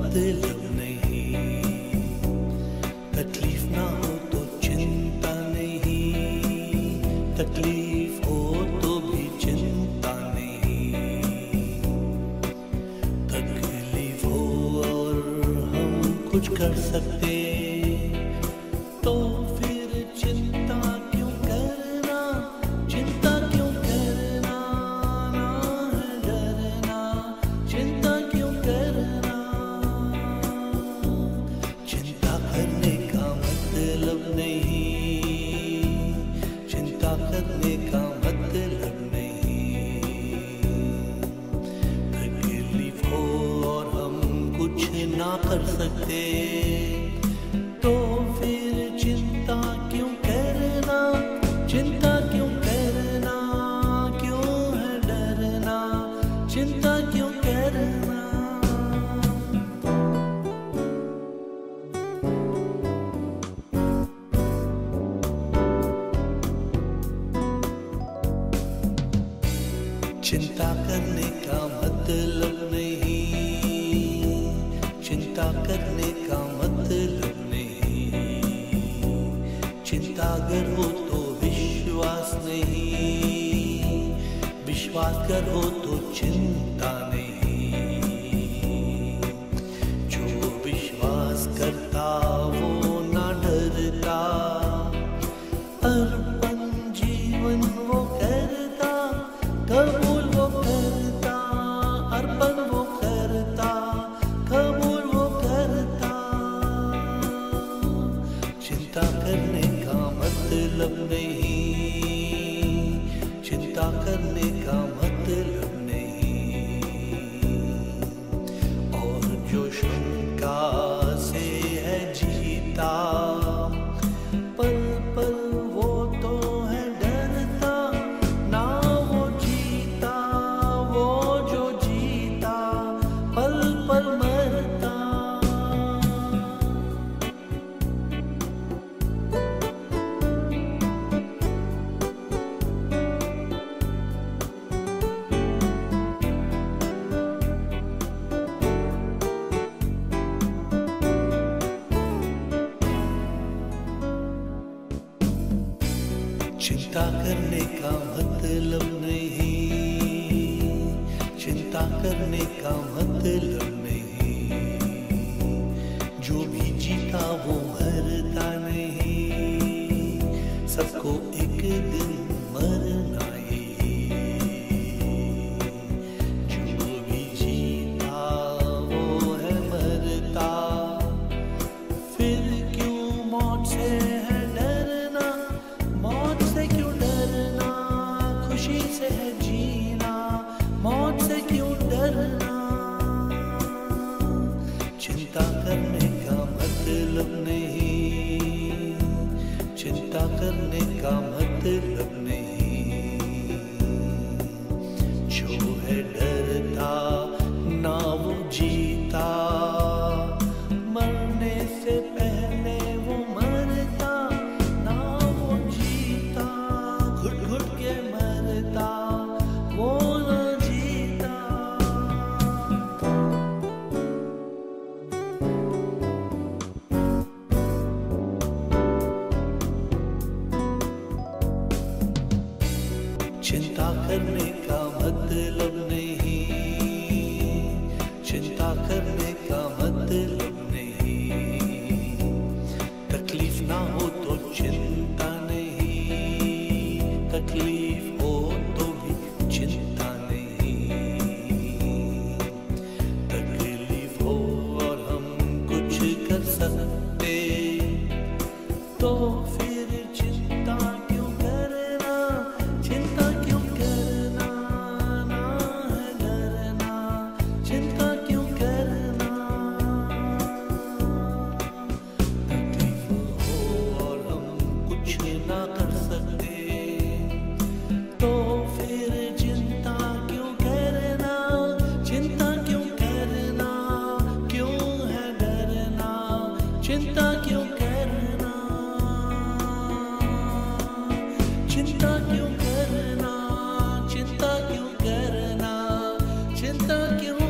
मतलब नहीं, तकलीफ ना हो तो चिंता नहीं, तकलीफ हो तो भी चिंता नहीं। तकलीफ हो और हम कुछ कर सकते तो फिर चिंता क्यों करना, चिंता क्यों करना, ना है डरना, चिंता क्यों करना। चिंता करने का मतलब नहीं, चिंता करने का मतलब नहीं। तकलीफ हो और हम कुछ ना कर सकते तो फिर चिंता क्यों करना, चिंता क्यों करना, क्यों है डरना, चिंता क्यों करना। चिंता करने का मतलब नहीं, चिंता करने का मतलब नहीं। चिंता अगर हो तो विश्वास नहीं, विश्वास अगर हो तो चिंता नहीं। जो विश्वास करता वो ना डरता, अर्पण जीवन वो करता, कबूल वो करता, अर्पण वो करता, कबूल वो करता। चिंता करने का मतलब नहीं, चिंता करने का मतलब नहीं। और जो शंका से है जीता, पल पल वो तो है डरता, ना वो जीता, वो जो जीता पल पल मरता। चिंता करने का मतलब नहीं, चिंता करने का मतलब नहीं। जो भी जीता वो मरता नहीं, सबको एक दिन मरना ही। जो भी जीता वो है मरता, फिर क्यों मौत से है डरना, मौत से क्यों डरना, खुशी से है जीना, मौत से क्यों डरना। चिंता करने का मतलब नहीं, चिंता करने का मतलब नहीं। जो है डरता ना वो जीता, मरने से पहले वो मरता, ना वो जीता, घुट घुट के मरता, वो ना जीता। चिंता करने का मतलब नहीं, चिंता करने का मतलब नहीं। तकलीफ ना हो तो चिंता नहीं, तकलीफ हो तो भी चिंता नहीं। तकलीफ हो और हम कुछ कर सकते तो फिर चिंता क्यों करना, चिंता क्यों करना, ना है डरना, चिंता क्यों करना। तकलीफ हो और हम कुछ ना कर सकते तो फिर चिंता क्यों करना, चिंता क्यों करना, क्यों है डरना, चिंता क्यों करना, चिंता क्यों करना, चिंता क्यों करना, चिंता क्यों